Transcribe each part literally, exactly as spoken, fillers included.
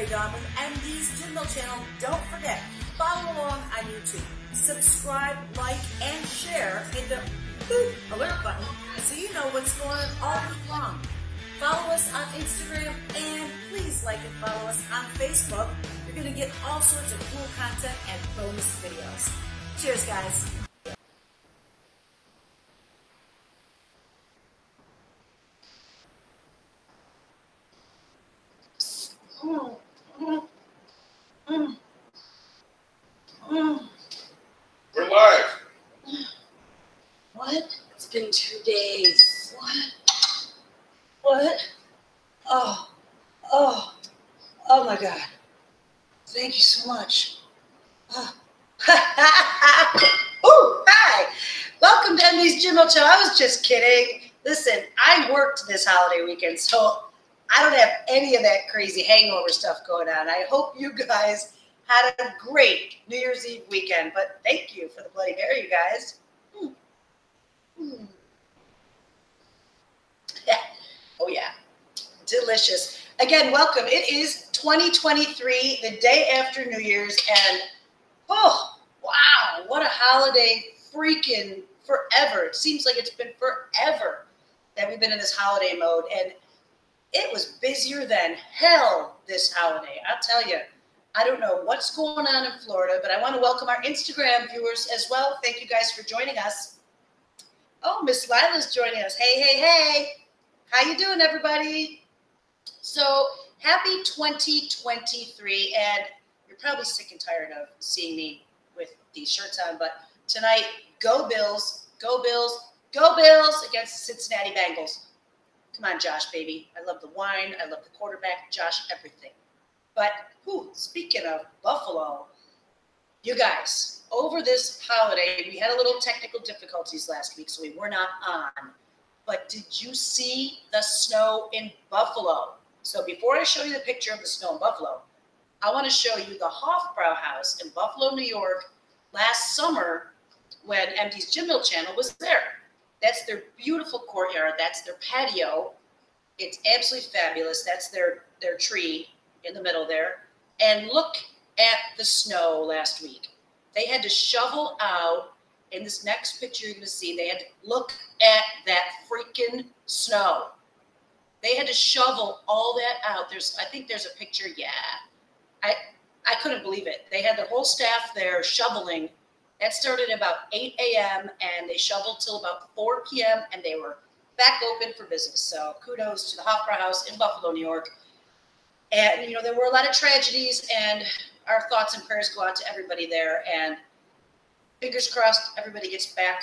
Mary Dawn with M D's Gym Mill Channel. Don't forget, follow along on YouTube. Subscribe, like, and share. Hit the boop alert button so you know what's going on all week long. Follow us on Instagram and please like and follow us on Facebook. You're going to get all sorts of cool content and bonus videos. Cheers, guys. Mm, mm, mm, mm. We're live. What? It's been two days. What? What? Oh, oh, oh my God. Thank you so much. Oh. Ooh, hi. Welcome to M D's Gym Mill Channel. I was just kidding. Listen, I worked this holiday weekend, so I don't have any of that crazy hangover stuff going on. I hope you guys had a great New Year's Eve weekend, but thank you for the Bloody Mary, you guys. Mm. Mm. Yeah. Oh, yeah. Delicious. Again, welcome. It is twenty twenty-three, the day after New Year's, and oh, wow, what a holiday freaking forever. It seems like it's been forever that we've been in this holiday mode, and it was busier than hell this holiday. I'll tell you, I don't know what's going on in Florida, but I want to welcome our Instagram viewers as well. Thank you guys for joining us. Oh, Miss Lila's joining us. Hey, hey, hey. How you doing, everybody? So, happy twenty twenty-three, and you're probably sick and tired of seeing me with these shirts on, but tonight, go Bills, go Bills, go Bills against the Cincinnati Bengals. Come on, Josh, baby. I love the wine. I love the quarterback. Josh, everything. But, whew, speaking of Buffalo, you guys, over this holiday, we had a little technical difficulties last week, so we were not on. But did you see the snow in Buffalo? So before I show you the picture of the snow in Buffalo, I want to show you the Hofbrauhaus in Buffalo, New York, last summer when M D's Gym Mill Channel was there. That's their beautiful courtyard. That's their patio. It's absolutely fabulous. That's their, their tree in the middle there. And look at the snow last week. They had to shovel out, in this next picture you're going to see, they had to look at that freaking snow. They had to shovel all that out. There's, I think there's a picture, yeah. I, I couldn't believe it. They had their whole staff there shoveling. That started at about eight A M and they shoveled till about four P M and they were back open for business. So kudos to the Hofbrauhaus in Buffalo, New York. And, you know, there were a lot of tragedies, and our thoughts and prayers go out to everybody there. And fingers crossed everybody gets back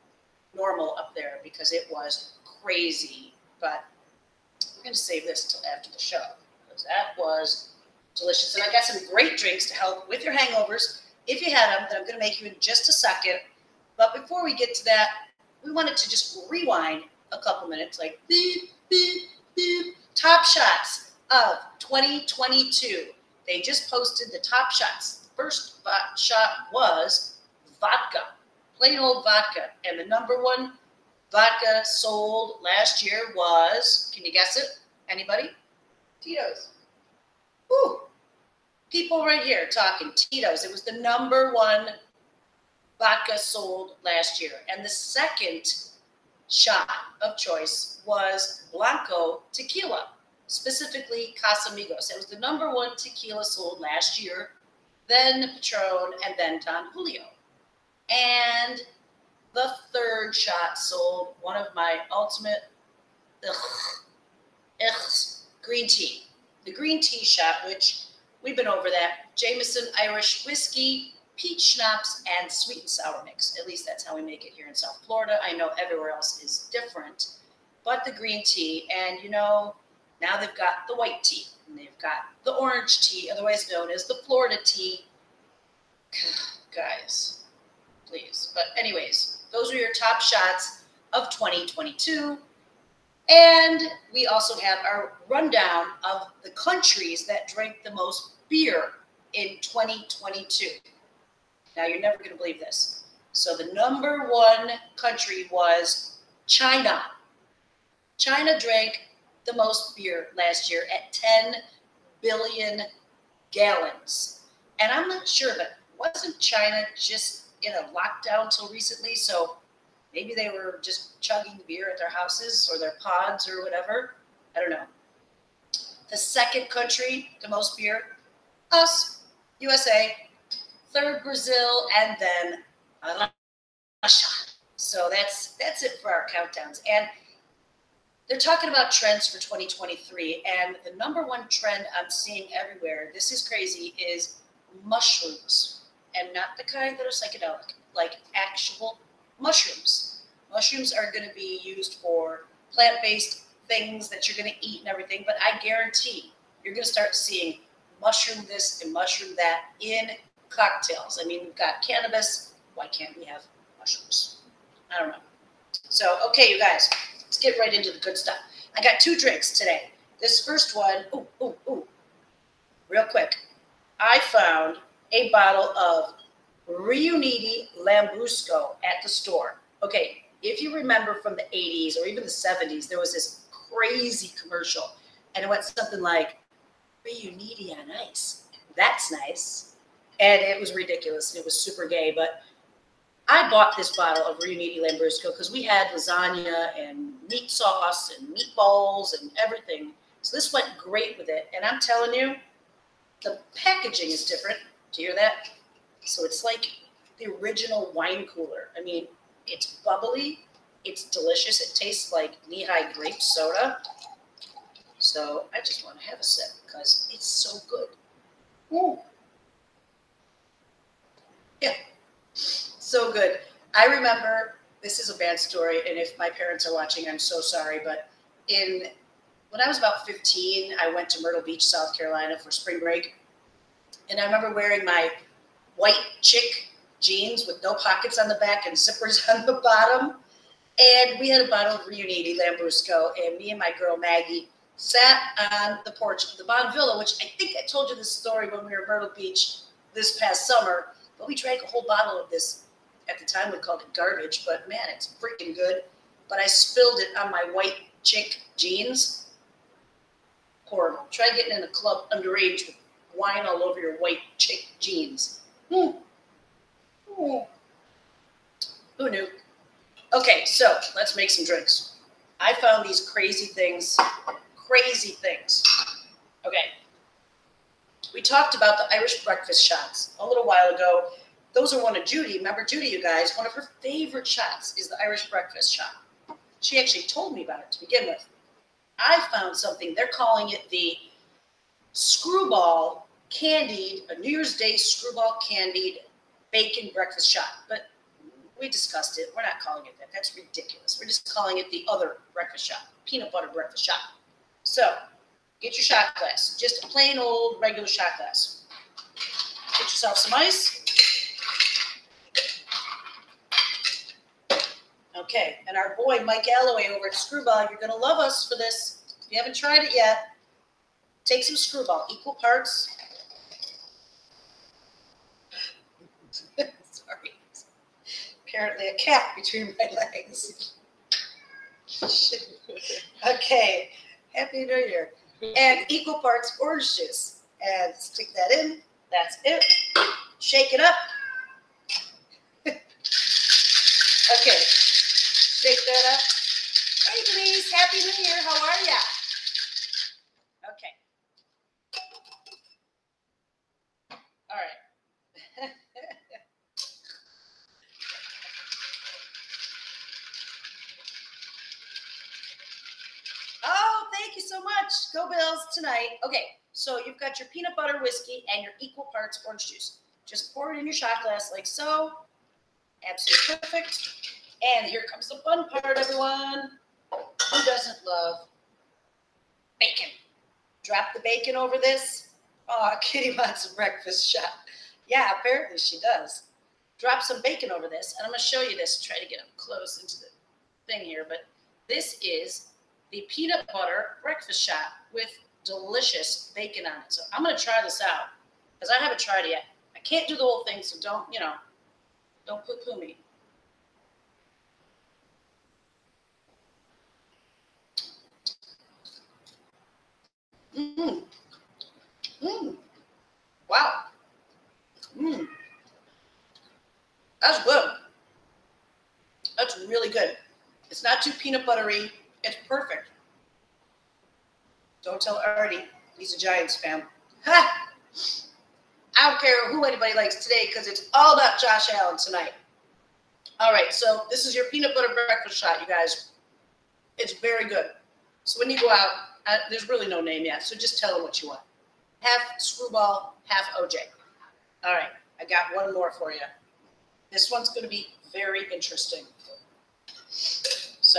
normal up there because it was crazy. But we're going to save this until after the show because that was delicious. And I got some great drinks to help with your hangovers. If you had them, then I'm going to make you in just a second. But before we get to that, we wanted to just rewind a couple minutes, like beep, beep, beep. Top shots of twenty twenty-two. They just posted the top shots. First shot was vodka, plain old vodka. And the number one vodka sold last year was, can you guess it? Anybody? Tito's. Woo. People right here talking Tito's. It was the number one vodka sold last year. And the second shot of choice was Blanco tequila, specifically Casamigos. It was the number one tequila sold last year, then Patron, and then Don Julio. And the third shot sold one of my ultimate ugh, ugh, green tea. The green tea shot, which we've been over that. Jameson Irish whiskey, peach schnapps, and sweet and sour mix. At least that's how we make it here in South Florida. I know everywhere else is different. But the green tea, and you know, now they've got the white tea, and they've got the orange tea, otherwise known as the Florida tea. Guys, please. But anyways, those are your top shots of twenty twenty-two. And we also have our rundown of the countries that drank the most beer in twenty twenty-two. Now, you're never going to believe this. So the number one country was China. China drank the most beer last year at ten billion gallons. And I'm not sure, but wasn't China just in a lockdown till recently? So maybe they were just chugging beer at their houses or their pods or whatever. I don't know. The second country, the most beer, us, U S A. Third, Brazil, and then Russia. So that's that's it for our countdowns. And they're talking about trends for twenty twenty-three, and the number one trend I'm seeing everywhere, this is crazy, is mushrooms. And not the kind that are psychedelic, like actual mushrooms. Mushrooms are going to be used for plant-based things that you're going to eat and everything, but I guarantee you're going to start seeing mushroom this and mushroom that in cocktails. I mean, we've got cannabis. Why can't we have mushrooms? I don't know. So, okay, you guys, let's get right into the good stuff. I got two drinks today. This first one, ooh, ooh, ooh, real quick. I found a bottle of Riunite Lambrusco at the store. Okay, if you remember from the eighties or even the seventies, there was this crazy commercial, and it went something like, Riunite on ice. That's nice. And it was ridiculous. It was super gay, but I bought this bottle of Riunite Lambrusco because we had lasagna and meat sauce and meatballs and everything. So this went great with it. And I'm telling you, the packaging is different. Do you hear that? So it's like the original wine cooler. I mean, it's bubbly. It's delicious. It tastes like knee-high grape soda. So I just want to have a sip because it's so good. Ooh. Yeah, so good. I remember, this is a bad story, and if my parents are watching, I'm so sorry, but in when I was about fifteen, I went to Myrtle Beach, South Carolina for spring break, and I remember wearing my white chick jeans with no pockets on the back and zippers on the bottom, and we had a bottle of Riunite Lambrusco, and me and my girl Maggie sat on the porch of the Bond Villa, which I think I told you this story when we were in Myrtle Beach this past summer. But we drank a whole bottle of this. At the time, we called it garbage, but man, it's freaking good. But I spilled it on my white chick jeans. Horrible. Try getting in a club underage with wine all over your white chick jeans. Hmm. Hmm. Who knew? Okay, so let's make some drinks. I found these crazy things. Crazy things. Okay. We talked about the Irish breakfast shots a little while ago. Those are one of Judy. Remember Judy, you guys? One of her favorite shots is the Irish breakfast shot. She actually told me about it to begin with. I found something. They're calling it the Screwball Candied, a New Year's Day Screwball Candied Bacon Breakfast Shot. But we discussed it. We're not calling it that. That's ridiculous. We're just calling it the other breakfast shot, peanut butter breakfast shot. So, get your shot glass, just a plain old regular shot glass. Get yourself some ice. Okay, and our boy Mike Alloway over at Screwball, you're going to love us for this. If you haven't tried it yet, take some Screwball, equal parts. Sorry. Apparently a cat between my legs. Okay, Happy New Year. And equal parts orange juice. And stick that in. That's it. Shake it up. Okay. Shake that up. Hey, Denise. Happy New Year. How are ya? Okay. All right. Oh, thank you so much. Go Bills tonight. Okay, so you've got your peanut butter whiskey and your equal parts orange juice. Just pour it in your shot glass like so. Absolutely perfect. And here comes the fun part, everyone. Who doesn't love bacon? Drop the bacon over this. Oh, Kitty wants a breakfast shot. Yeah, apparently she does. Drop some bacon over this. And I'm going to show you this. Try to get up close into the thing here. But this is the peanut butter breakfast shot with delicious bacon on it. So I'm going to try this out because I haven't tried it yet. I can't do the whole thing, so don't, you know, don't poo-poo me. Mmm. Mmm. Wow. Mmm. That's good. That's really good. It's not too peanut buttery. It's perfect. Don't tell Artie. He's a Giants fan. Ha! I don't care who anybody likes today because it's all about Josh Allen tonight. All right, so this is your peanut butter breakfast shot, you guys. It's very good. So when you go out, uh, there's really no name yet, so just tell them what you want. Half Screwball, half O J. All right, I got one more for you. This one's going to be very interesting. So,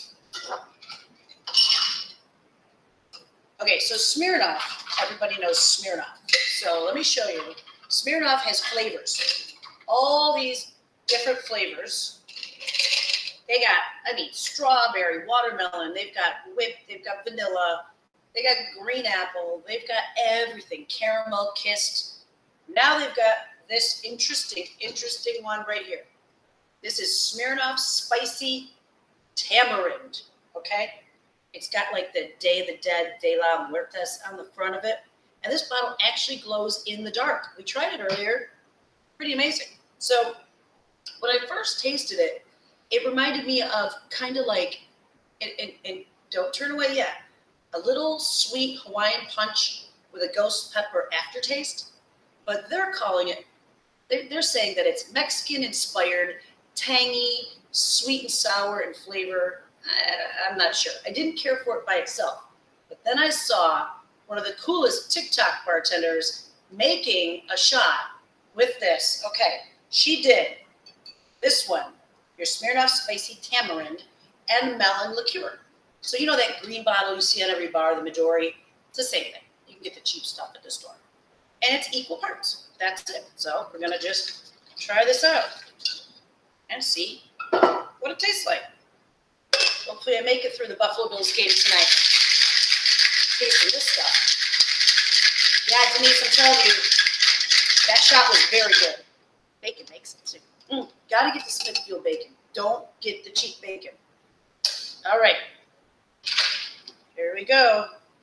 okay, so Smirnoff, everybody knows Smirnoff. So let me show you. Smirnoff has flavors. All these different flavors. They got, I mean, strawberry, watermelon. They've got whipped. They've got vanilla. They got green apple. They've got everything. Caramel kissed. Now they've got this interesting, interesting one right here. This is Smirnoff Spicy Tamarind, okay? It's got like the Day of the Dead, De La Muertes on the front of it. And this bottle actually glows in the dark. We tried it earlier. Pretty amazing. So when I first tasted it, it reminded me of kind of like, and, and, and don't turn away yet, a little sweet Hawaiian punch with a ghost pepper aftertaste. But they're calling it, they're, they're saying that it's Mexican-inspired, tangy, sweet and sour in flavor. I, I'm not sure. I didn't care for it by itself. But then I saw one of the coolest TikTok bartenders making a shot with this. Okay, she did this one, your Smirnoff Spicy Tamarind and Melon Liqueur. So you know that green bottle you see on every bar, the Midori? It's the same thing. You can get the cheap stuff at the store. And it's equal parts. That's it. So we're going to just try this out and see what it tastes like. Hopefully I make it through the Buffalo Bills game tonight. Tasting this stuff. Yeah, Denise, I'm telling you, that shot was very good. Bacon makes it too. Mm, gotta get the Smithfield bacon. Don't get the cheap bacon. All right. Here we go.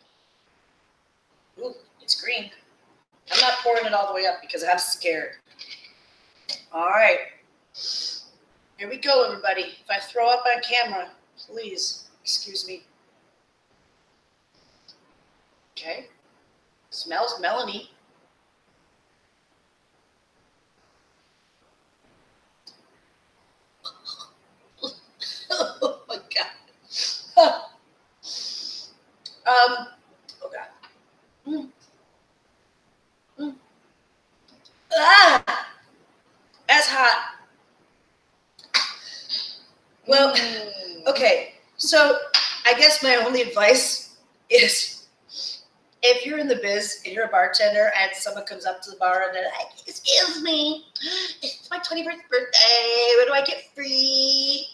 Ooh, it's green. I'm not pouring it all the way up because I'm scared. All right. Here we go, everybody. If I throw up on camera, please excuse me. Okay. Smells melony. Oh my God. um, oh God. Mm. Mm. Ah! That's hot. Well, okay. So I guess my only advice is if you're in the biz and you're a bartender and someone comes up to the bar and they're like, excuse me, it's my twenty-first birthday. What do I get free?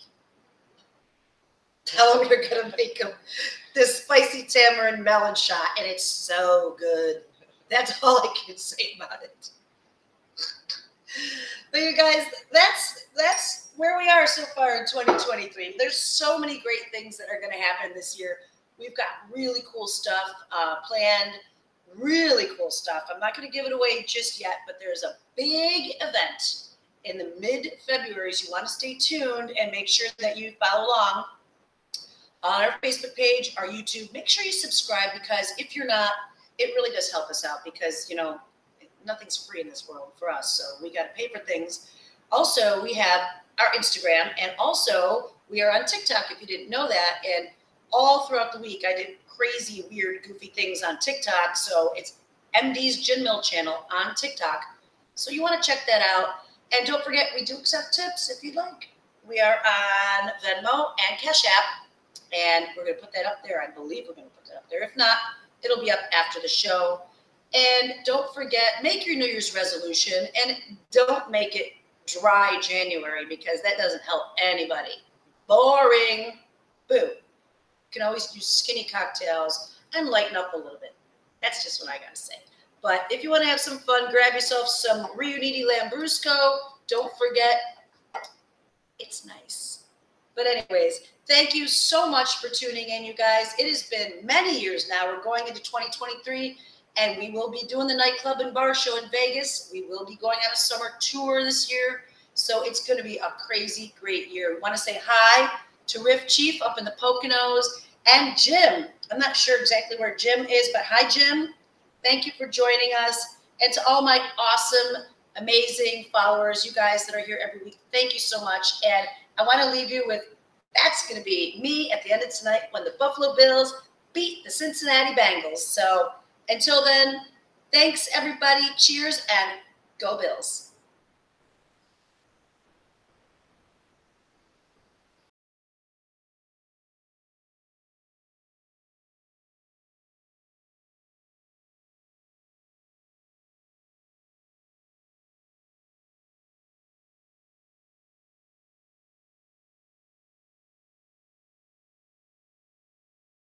Tell them you're going to make them this spicy tamarind melon shot, and it's so good. That's all I can say about it. But you guys, that's that's where we are so far in twenty twenty-three. There's so many great things that are going to happen this year. We've got really cool stuff uh, planned, really cool stuff. I'm not going to give it away just yet, but there's a big event in the mid-February. So you want to stay tuned and make sure that you follow along on our Facebook page, our YouTube. Make sure you subscribe, because if you're not, it really does help us out, because, you know, nothing's free in this world for us. So we got to pay for things. Also, we have our Instagram, and also we are on TikTok, if you didn't know that. And all throughout the week, I did crazy, weird, goofy things on TikTok. So it's M D's Gin Mill channel on TikTok. So you want to check that out. And don't forget, we do accept tips if you'd like. We are on Venmo and Cash App. And we're going to put that up there. I believe we're going to put that up there. If not, it'll be up after the show. And don't forget, make your New Year's resolution. And don't make it dry January, because that doesn't help anybody. Boring. Boo. You can always use skinny cocktails and lighten up a little bit. That's just what I got to say. But if you want to have some fun, grab yourself some Riunite Lambrusco. Don't forget, it's nice. But anyways, thank you so much for tuning in, you guys. It has been many years now. We're going into twenty twenty-three, And we will be doing the nightclub and bar show in Vegas. We will be going on a summer tour this year. So it's going to be a crazy, great year. We want to say hi to Riff Chief up in the Poconos and Jim. I'm not sure exactly where Jim is, but hi, Jim. Thank you for joining us. And to all my awesome, amazing followers, you guys that are here every week, thank you so much. And I want to leave you with, that's going to be me at the end of tonight when the Buffalo Bills beat the Cincinnati Bengals. So until then, thanks, everybody. Cheers, and go Bills.